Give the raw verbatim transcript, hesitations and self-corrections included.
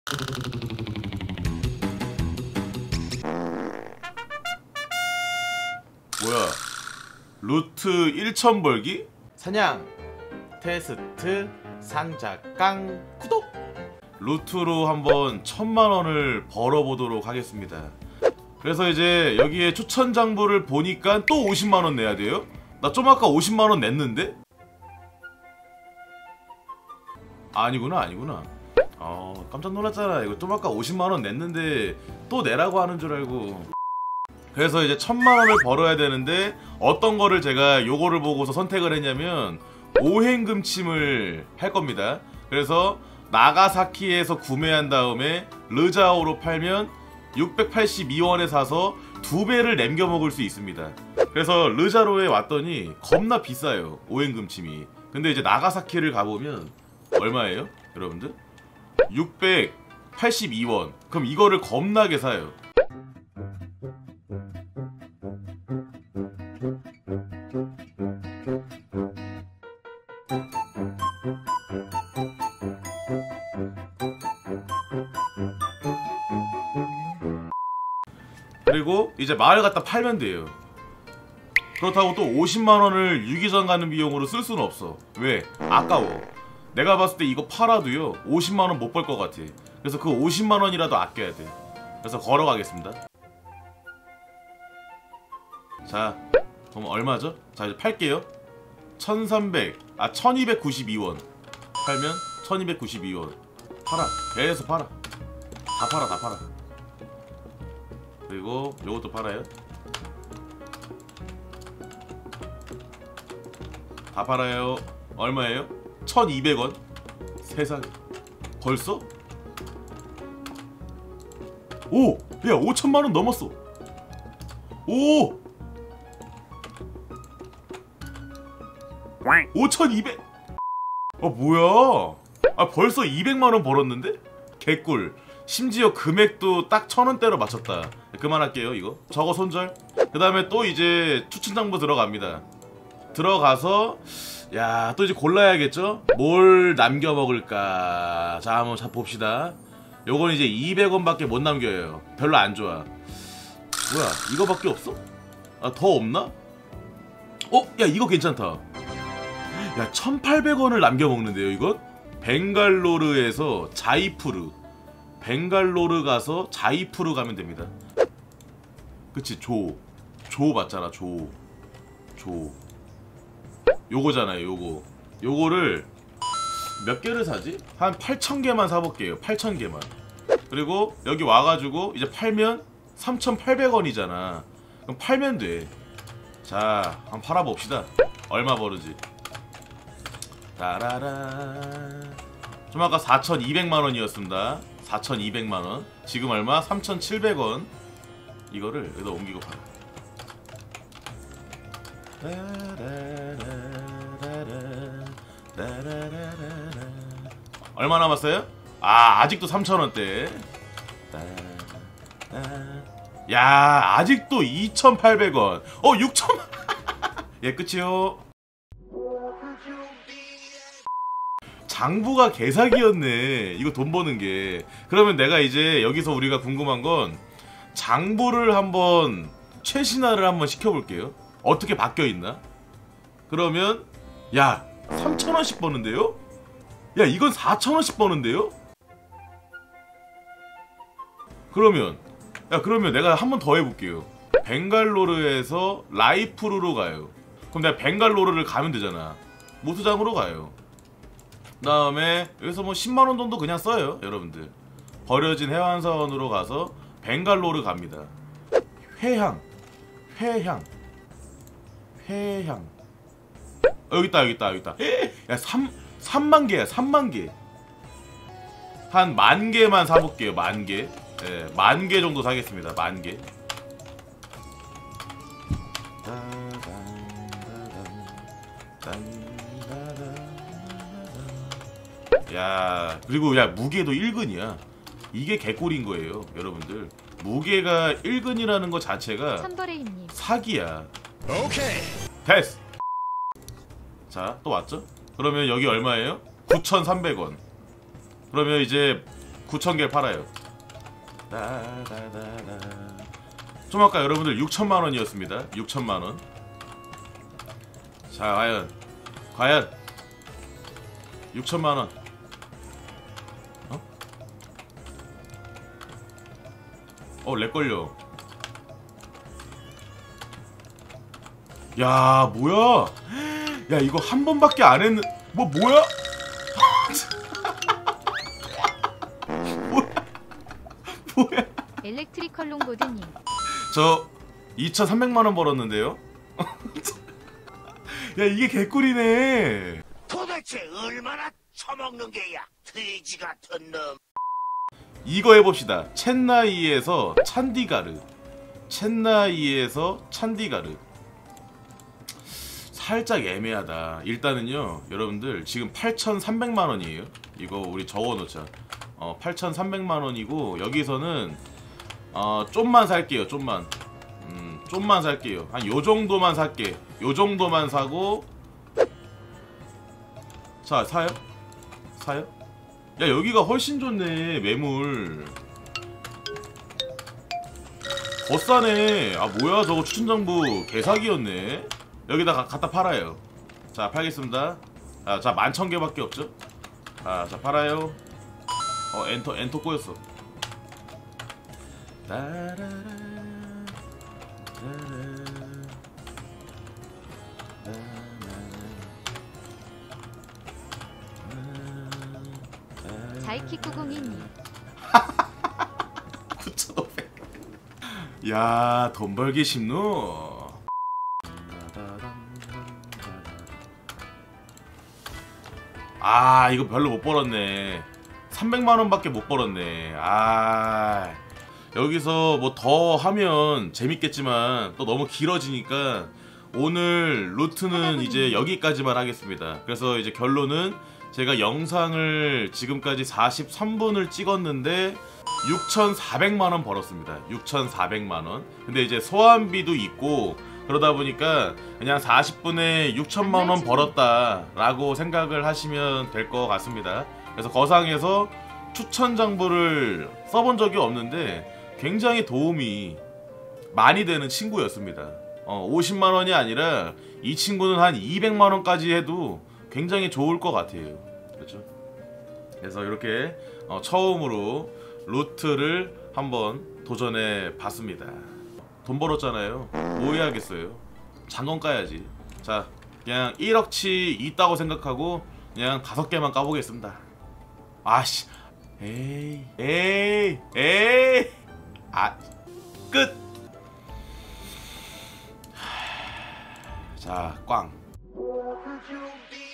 뭐야, 루트 천천 벌기? 사냥 테스트 상자 깡 구독. 루트로 한번 천만원을 벌어보도록 하겠습니다. 그래서 이제 여기에 추천 장부를 보니까 또 오십만원 내야 돼요? 나 좀 아까 오십만원 냈는데? 아니구나 아니구나. 어 깜짝 놀랐잖아. 이거 좀 아까 오십만원 냈는데 또 내라고 하는 줄 알고. 그래서 이제 천만원을 벌어야 되는데 어떤 거를 제가 요거를 보고서 선택을 했냐면 오행금침을 할 겁니다. 그래서 나가사키에서 구매한 다음에 르자오로 팔면 육백팔십이원에 사서 두 배를 남겨 먹을 수 있습니다. 그래서 르자로에 왔더니 겁나 비싸요, 오행금침이. 근데 이제 나가사키를 가보면 얼마예요, 여러분들? 육백팔십이원. 그럼 이거를 겁나게 사요. 그리고 이제 마을 갖다 팔면 돼요. 그렇다고 또 오십만원을 유기전 가는 비용으로 쓸 수는 없어. 왜? 아까워. 내가 봤을 때 이거 팔아도요 오십만원 못 벌 것 같아. 그래서 그 오십만원이라도 아껴야 돼. 그래서 걸어가겠습니다. 자, 그럼 얼마죠? 자, 이제 팔게요. 천삼백, 아 천이백구십이원 팔면 천이백구십이원. 팔아. 계속 팔아. 다 팔아 다 팔아. 그리고 요것도 팔아요. 다 팔아요. 얼마예요? 천이백원. 세상에 벌써? 오! 야 오천만원 넘었어. 오! 오천이백. 어 뭐야, 아 벌써 이백만원 벌었는데? 개꿀. 심지어 금액도 딱 천원대로 맞췄다. 그만할게요 이거. 저거 손절. 그 다음에 또 이제 추천장부 들어갑니다. 들어가서 야 또 이제 골라야겠죠? 뭘 남겨 먹을까. 자 한번 자 봅시다. 요건 이제 이백원 밖에 못 남겨요. 별로 안 좋아. 뭐야 이거밖에 없어? 아 더 없나? 어? 야 이거 괜찮다. 야 천팔백원을 남겨 먹는데요 이건? 벵갈로르에서 자이푸르. 벵갈로르 가서 자이푸르 가면 됩니다. 그치 조. 조 맞잖아 조. 조. 요거잖아요 요거. 요거를 몇 개를 사지? 한 팔천 개만 사볼게요. 팔천 개만. 그리고 여기 와가지고 이제 팔면 삼천팔백원이잖아. 그럼 팔면 돼. 자 한번 팔아봅시다. 얼마 버르지? 따라라. 좀 아까 사천이백만원이었습니다 사천이백만원. 지금 얼마? 삼천칠백원. 이거를 여기다 옮기고 팔아. 얼마 남았어요? 아 아직도 삼천원대. 야 아직도 이천팔백원. 어 육천만. 예 끝이요. 장부가 개사기였네 이거 돈 버는게. 그러면 내가 이제 여기서 우리가 궁금한 건 장부를 한번 최신화를 한번 시켜볼게요. 어떻게 바뀌어있나? 그러면 야 삼천원씩 버는데요? 야 이건 사천원씩 버는데요? 그러면 야 그러면 내가 한 번 더 해볼게요. 벵갈로르에서 라이프루로 가요. 그럼 내가 벵갈로르를 가면 되잖아. 모수장으로 가요. 그 다음에 여기서 뭐 십만원 정도 그냥 써요 여러분들. 버려진 해안선으로 가서 벵갈로르 갑니다. 회향 회향 회향. 어, 여기있다 여기있다 여기있다. 야 삼, 삼만개야 삼만개. 한 만개만 사볼게요. 만개. 예, 만개 정도 사겠습니다. 만개. 야 그리고 야 무게도 일근이야. 이게 개꿀인 거예요 여러분들. 무게가 일근이라는 거 자체가 사기야. 오케이 됐어. 자 또 왔죠? 그러면 여기 얼마예요? 구천삼백원. 그러면 이제 구천 개 팔아요. 따다다다. 좀 아까 여러분들 육천만 원이었습니다. 육천만 원. 자, 과연 과연 육천만 원. 어? 어, 렉 걸려. 야, 뭐야? 야, 이거 한 번밖에 안 했는. 뭐 뭐야? 뭐야? 뭐야? 엘렉트리컬 롱보드님. 저 이천삼백만 원 벌었는데요? 야, 이게 개꿀이네. 도대체 얼마나 처먹는 게야, 돼지 같은 놈. 이거 해봅시다. 첸나이에서 찬디가르. 첸나이에서 찬디가르. 살짝 애매하다. 일단은요, 여러분들 지금 팔천삼백만 원이에요. 이거 우리 적어놓자. 어, 팔천삼백만 원이고 여기서는 어, 좀만 살게요. 좀만. 음, 좀만 살게요. 한 요정도만 살게. 요정도만 사고. 자, 사요? 사요? 야, 여기가 훨씬 좋네. 매물 더 싸네. 아, 뭐야, 저거 추천정보 개사기였네. 여기다 가, 갖다 팔아요. 자, 팔겠습니다. 아, 자, 만천 개밖에 없죠. 아, 자, 팔아요. 어, 엔터 엔터 꼬였어. 따라라, 자이키구공이님. 구천오백. 야, 돈 벌기 쉽노. 아, 이거 별로 못 벌었네. 삼백만 원밖에 못 벌었네. 아, 여기서 뭐 더 하면 재밌겠지만 또 너무 길어지니까 오늘 루트는 이제 여기까지만 하겠습니다. 그래서 이제 결론은 제가 영상을 지금까지 사십삼 분을 찍었는데 육천사백만 원 벌었습니다. 육천사백만 원. 근데 이제 소환비도 있고 그러다 보니까 그냥 사십 분에 육천만 원 벌었다 라고 생각을 하시면 될 것 같습니다. 그래서 거상에서 추천 장부를 써본 적이 없는데 굉장히 도움이 많이 되는 친구였습니다. 어, 오십만 원이 아니라 이 친구는 한 이백만 원까지 해도 굉장히 좋을 것 같아요. 그렇죠? 그래서 이렇게 어, 처음으로 루트를 한번 도전해 봤습니다. 돈 벌었잖아요. 뭐 해야겠어요? 장건 까야지. 자, 그냥 일억치 있다고 생각하고 그냥 다섯 개만 까보겠습니다. 아씨, 에이, 에이, 에이, 아, 끝. 자, 꽝.